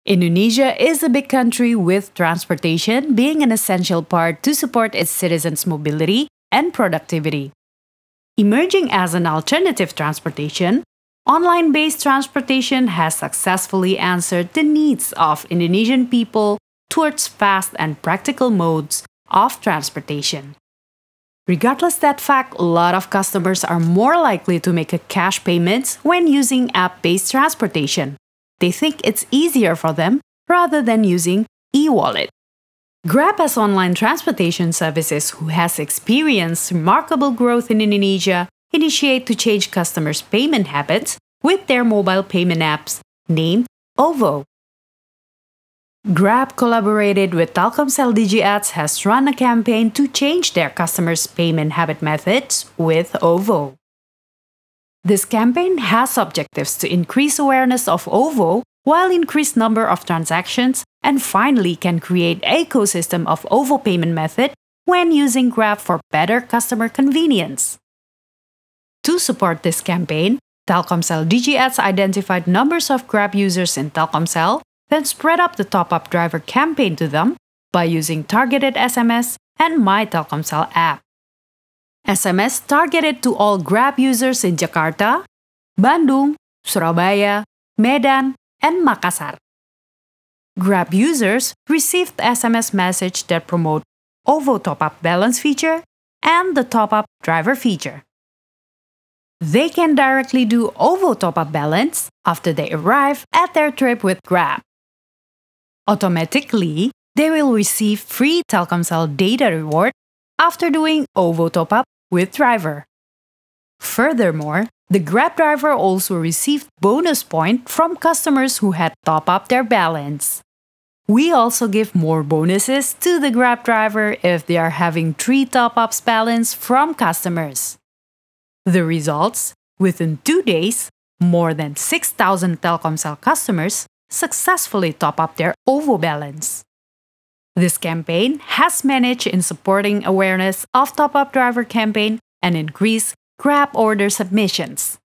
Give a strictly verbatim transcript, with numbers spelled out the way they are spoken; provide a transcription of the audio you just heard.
Indonesia is a big country with transportation being an essential part to support its citizens' mobility and productivity. Emerging as an alternative transportation, online-based transportation has successfully answered the needs of Indonesian people towards fast and practical modes of transportation. Regardless that fact, a lot of customers are more likely to make a cash payments when using app-based transportation. They think it's easier for them rather than using e-wallet. Grab has online transportation services who has experienced remarkable growth in Indonesia initiate to change customers' payment habits with their mobile payment apps named OVO. Grab collaborated with Telkomsel Digi Ads has run a campaign to change their customers' payment habit methods with OVO. This campaign has objectives to increase awareness of OVO while increase number of transactions and finally can create an ecosystem of OVO payment method when using Grab for better customer convenience. To support this campaign, Telkomsel Digi Ads identified numbers of Grab users in Telkomsel, then spread up the top-up driver campaign to them by using targeted S M S and My Telkomsel app. S M S targeted to all Grab users in Jakarta, Bandung, Surabaya, Medan, and Makassar. Grab users received the S M S message that promote OVO top-up balance feature and the top-up driver feature. They can directly do OVO top-up balance after they arrive at their trip with Grab. Automatically, they will receive free Telkomsel data reward after doing OVO top-up with driver. Furthermore, the Grab driver also received bonus point from customers who had top up their balance. We also give more bonuses to the Grab driver if they are having three top-ups balance from customers. The results, within two days, more than six thousand Telkomsel customers successfully top up their OVO balance. This campaign has managed in supporting awareness of top-up driver campaign and increase Grab order submissions.